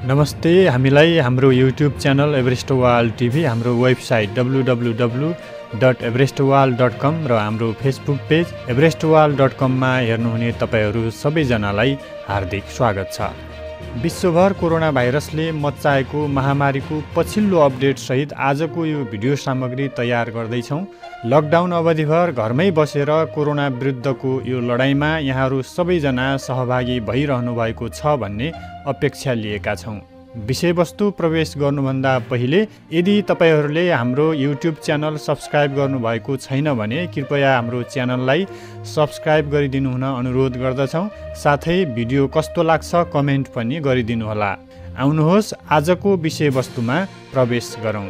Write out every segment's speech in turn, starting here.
नमस्ते। हामीलाई हाम्रो YouTube channel Everest wall TV, हाम्रो वेबसाइट www.everestwall.com र हाम्रो फेसबुक पेज everestwall.com-मा हेर्नुहुने तपाईहरू सबैजनालाई हार्दिक स्वागत छ। विश्वभर कोरोना भाइरसले मच्चाएको महामारीको पछिल्लो अपडेट सहित आजको यो भिडियो सामग्री तयार गर्दैछौँ। लकडाउन अवधिभर घरमै बसेर कोरोना विरुद्धको यो लडाईँमा यहाँहरू सबैजना सहभागी भइरहनु भएको छ भन्ने अपेक्षा लिएका छौँ। विषयवस्तु प्रवेश गर्नुभन्दा पहिले यदि तपाईहरूले हाम्रो युट्युब च्यानल सब्स्क्राइब गर्नुभएको छैन भने कृपया हाम्रो च्यानललाई सब्स्क्राइब गरिदिनु हुन अनुरोध गर्दछौँ। साथै भिडियो कस्तो लाग्छ कमेन्ट पनि गरिदिनुहोला। आउनुहोस् आजको विषयवस्तुमा प्रवेश गरौँ।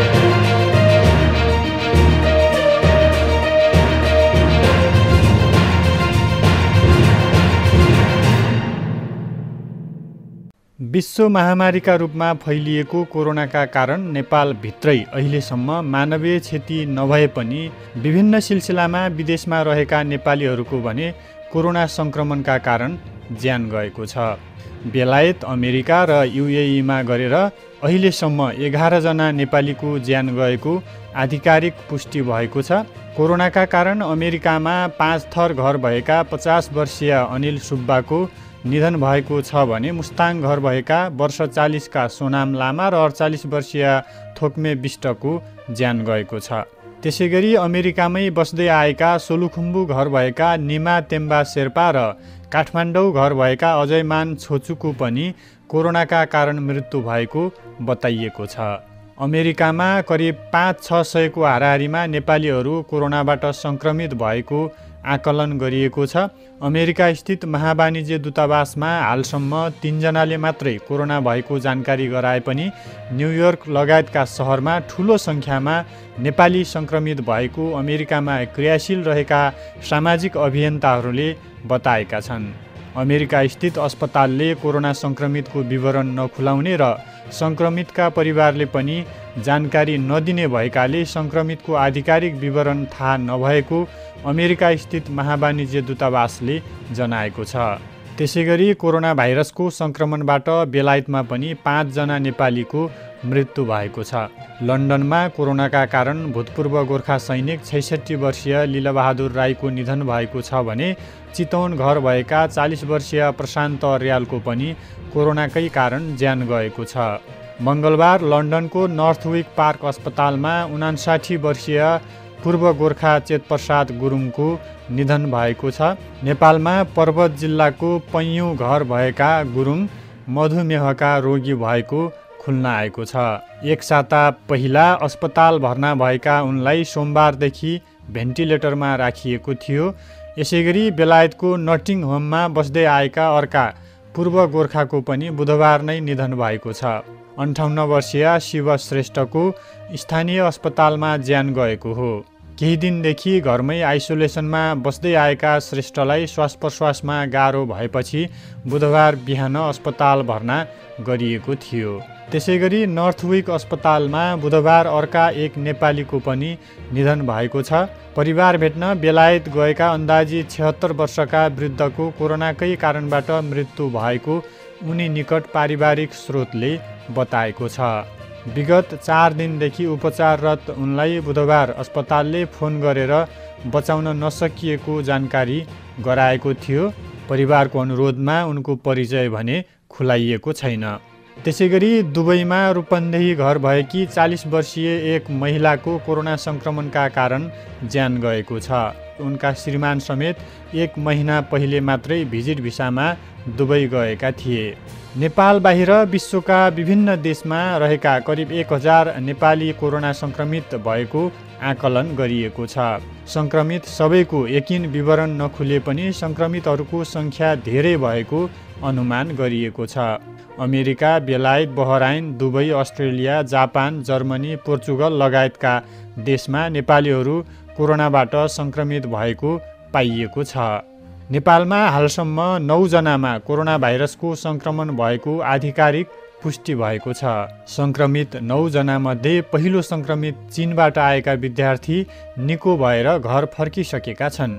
विश्व महामारीका रूपमा फैलिएको कोरोनाका कारण नेपालभित्रै अहिलेसम्म मानवीय क्षति नभए पनि विभिन्न सिलसिलामा विदेशमा रहेका नेपालीहरूको भने कोरोना सङ्क्रमणका कारण ज्यान गएको छ। बेलायत, अमेरिका र युएईमा गरेर अहिलेसम्म 11 जना नेपालीको ज्यान गएको आधिकारिक पुष्टि भएको छ। कोरोनाका कारण अमेरिकामा 5 थर घर भएका 50 वर्षीय अनिल सुब्बाको निधन भएको छ भने मुस्ताङ घर भएका वर्ष 40 का सोनाम लामा र 48 वर्षीय थोक्मे विष्टको ज्यान गएको छ। त्यसैगरी अमेरिकामै बस्दै आएका सोलुखुम्बु घर भएका निमा तेम्बा शेर्पा र काठमाडौँ घर भएका अजयमान छोचुको पनि कोरोनाका कारण मृत्यु भएको बताइएको छ। अमेरिकामा करिब 500-600 को हाराहारीमा नेपालीहरू कोरोनाबाट सङ्क्रमित भएको आकलन गरिएको छ। अमेरिका स्थित महावाणिज्य दूतावासमा हालसम्म 3 जनाले मात्रै कोरोना भएको जानकारी गराए पनि न्युयोर्क लगायतका सहरमा ठूलो सङ्ख्यामा नेपाली सङ्क्रमित भएको अमेरिकामा क्रियाशील रहेका सामाजिक अभियन्ताहरूले बताएका छन्। अमेरिका स्थित अस्पतालले कोरोना सङ्क्रमितको विवरण नखुलाउने र सङ्क्रमितका परिवारले पनि जानकारी नदिने भएकाले सङ्क्रमितको आधिकारिक विवरण थाहा नभएको अमेरिका स्थित महावाणिज्य दूतावासले जनाएको छ। त्यसैगरी कोरोना भाइरसको सङ्क्रमणबाट बेलायतमा पनि 5 जना नेपालीको मृत्यु भएको छ। लन्डनमा कोरोनाका कारण भूतपूर्व गोर्खा सैनिक 66 वर्षीय लीलाबहादुर राईको निधन भएको छ भने चितवन घर भएका 40 वर्षीय प्रशान्त अर्यालको पनि कोरोनाकै कारण ज्यान गएको छ। मङ्गलबार लन्डनको नर्थविक पार्क अस्पतालमा 59 वर्षीय पूर्व गोर्खा चेतप्रसाद गुरुङको निधन भएको छ। नेपालमा पर्वत जिल्लाको पैयुँ घर भएका गुरुङ मधुमेहका रोगी भएको खुल्न आएको छ। एक साता पहिला अस्पताल भर्ना भएका उनलाई सोमबारदेखि भेन्टिलेटरमा राखिएको थियो। यसैगरी बेलायतको नटिङहोममा बस्दै आएका अर्का पूर्व गोर्खाको पनि बुधबार नै निधन भएको छ। 58 वर्षीय शिव श्रेष्ठको स्थानीय अस्पतालमा ज्यान गएको हो। केही दिनदेखि घरमै आइसोलेसनमा बस्दै आएका श्रेष्ठलाई श्वास प्रश्वासमा गाह्रो भएपछि बुधबार बिहान अस्पताल भर्ना गरिएको थियो। त्यसैगरी नर्थविक अस्पतालमा बुधबार अर्का एक नेपालीको पनि निधन भएको छ। परिवार भेट्न बेलायत गएका अन्दाजी 76 वर्षका वृद्धको कोरोनाकै कारणबाट मृत्यु भएको उनी निकट पारिवारिक स्रोतले बताएको छ। विगत 4 दिनदेखि उपचाररत उनलाई बुधबार अस्पतालले फोन गरेर बचाउन नसकिएको जानकारी गराएको थियो। परिवारको अनुरोधमा उनको परिचय भने खुलाइएको छैन। त्यसैगरी दुबईमा रूपन्देही घर भएकी 40 वर्षीय एक महिलाको कोरोना सङ्क्रमणका कारण ज्यान गएको छ। उनका श्रीमान समेत 1 महिना पहिले मात्रै भिजिट भिसामा दुबई गएका थिए। नेपाल बाहिर विश्वका विभिन्न देशमा रहेका करिब 1000 नेपाली कोरोना सङ्क्रमित भएको आकलन गरिएको छ। सङ्क्रमित सबैको यकिन विवरण नखुले पनि सङ्क्रमितहरूको सङ्ख्या धेरै भएको अनुमान गरिएको छ। अमेरिका, बेलायत, Bahrain, Dubai, Australia, Japan, Germany, Portugal लगायतका देशमा नेपालीहरू कोरोनाबाट सङ्क्रमित भएको पाइएको छ। नेपालमा हालसम्म 9 जनामा कोरोना भाइरसको सङ्क्रमण भएको आधिकारिक पुष्टि भएको छ। सङ्क्रमित 9 जनामध्ये पहिलो सङ्क्रमित चीनबाट आएका विद्यार्थी निको भएर घर फर्किसकेका छन्।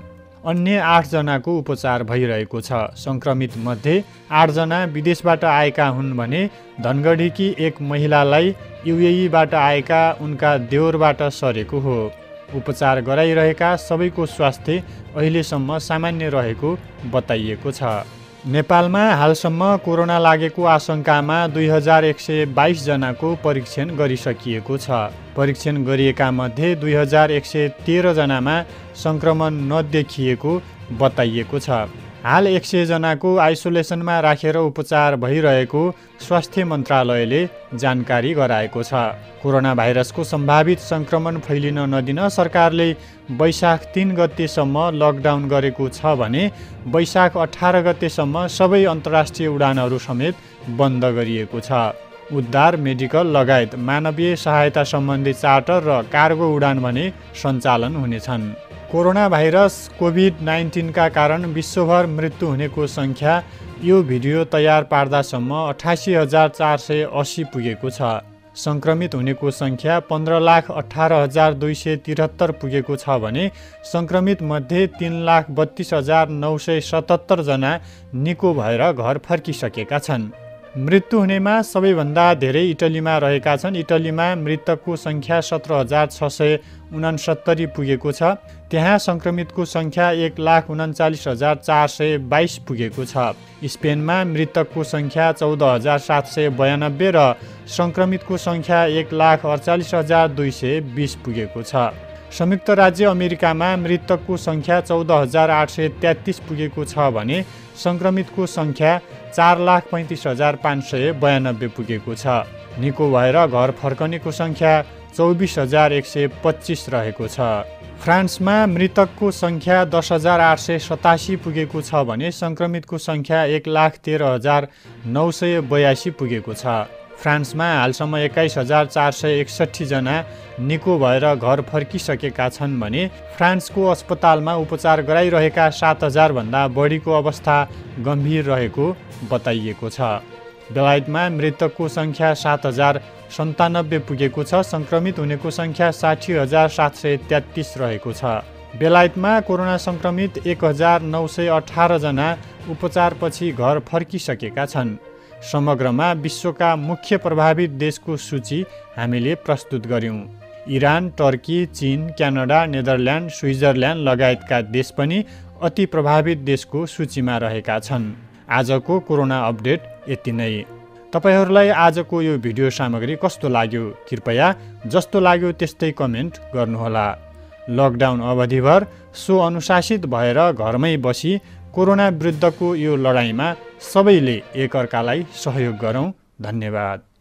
अन्य 8 जनाको उपचार भइरहेको छ। सङ्क्रमित मध्ये 8 जना विदेशबाट आएका हुन् भने धनगढीकी एक महिलालाई युएईबाट आएका उनका देउरबाट सरेको हो। उपचार गराइरहेका सबैको स्वास्थ्य अहिलेसम्म सामान्य रहेको बताइएको छ। नेपालमा हालसम्म कोरोना लागेको आशंकामा 2122 जनाको परीक्षण गरिसकिएको छ। परीक्षण गरिएका मध्ये 2113 जनामा सङ्क्रमण नदेखिएको बताइएको छ। हाल 100 जनाको आइसोलेसनमा राखेर उपचार भइरहेको स्वास्थ्य मन्त्रालयले जानकारी गराएको छ। कोरोना भाइरसको सम्भावित सङ्क्रमण फैलिन नदिन सरकारले वैशाख 3 गतेसम्म लकडाउन गरेको छ भने वैशाख 18 गतेसम्म सबै अन्तर्राष्ट्रिय उडानहरू समेत बन्द गरिएको छ। उद्धार, मेडिकल लगायत मानवीय सहायता सम्बन्धी चार्टर र कार्गो उडान भने सञ्चालन हुनेछन्। कोरोना भाइरस कोभिड-19 का कारण विश्वभर मृत्यु हुनेको सङ्ख्या यो भिडियो तयार पार्दासम्म 88,480 पुगेको छ। सङ्क्रमित हुनेको सङ्ख्या 15,18,273 पुगेको छ भने सङ्क्रमित मध्ये 3,32,977 जना निको भएर घर फर्किसकेका छन्। मृत्यु हुनेमा सबैभन्दा धेरै इटलीमा रहेका छन्। इटलीमा मृतकको सङ्ख्या 17,669 पुगेको छ। त्यहाँ सङ्क्रमितको सङ्ख्या 1,39,422 पुगेको छ। स्पेनमा मृतकको सङ्ख्या 14,792 र सङ्क्रमितको सङ्ख्या 1,48,220 पुगेको छ। संयुक्त राज्य अमेरिकामा मृतकको सङ्ख्या 14,833 पुगेको छ भने सङ्क्रमितको सङ्ख्या 4,35,592 पुगेको छ। निको भएर घर फर्कनेको सङ्ख्या 24,125 रहेको छ। फ्रान्समा मृतकको सङ्ख्या 10,887 पुगेको छ भने सङ्क्रमितको सङ्ख्या 1,13,982 पुगेको छ। फ्रान्समा हालसम्म 21,461 जना निको भएर घर फर्किसकेका छन् भने फ्रान्सको अस्पतालमा उपचार गराइरहेका 7,000 भन्दा बढीको अवस्था गम्भीर रहेको बताइएको छ। बेलायतमा मृतकको सङ्ख्या 7,097 पुगेको छ। सङ्क्रमित हुनेको सङ्ख्या 60,733 रहेको छ। बेलायतमा कोरोना सङ्क्रमित 1,918 जना उपचारपछि घर फर्किसकेका छन्। समग्रमा विश्वका मुख्य प्रभावित देशको सूची हामीले प्रस्तुत गर्यौं। इरान, टर्की, चीन, क्यानाडा, नेदरल्यान्ड, स्विजरल्यान्ड लगायतका देश पनि अति प्रभावित देशको सूचीमा रहेका छन्। आजको कोरोना अपडेट यति नै। तपाईहरूलाई आजको यो भिडियो सामग्री कस्तो लाग्यो? कृपया जस्तो लाग्यो त्यस्तै कमेन्ट गर्नुहोला। लकडाउन अवधिभर अनुशासित भएर घरमै बसी कोरोना विरुद्धको यो लडाईँमा सबैले एकअर्कालाई सहयोग गरौँ। धन्यवाद।